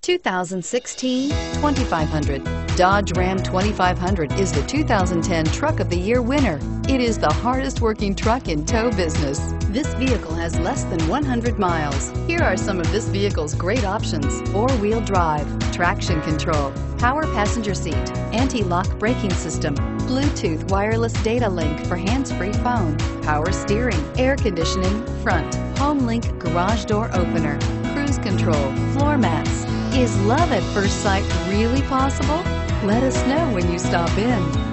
2016 2500. Dodge Ram 2500 is the 2010 Truck of the Year winner. It is the hardest working truck in tow business. This vehicle has less than 100 miles. Here are some of this vehicle's great options: four-wheel drive, traction control, power passenger seat, anti-lock braking system, Bluetooth wireless data link for hands-free phone, power steering, air conditioning, front, home link garage door opener, cruise control, floor mats. Is love at first sight really possible? Let us know when you stop in.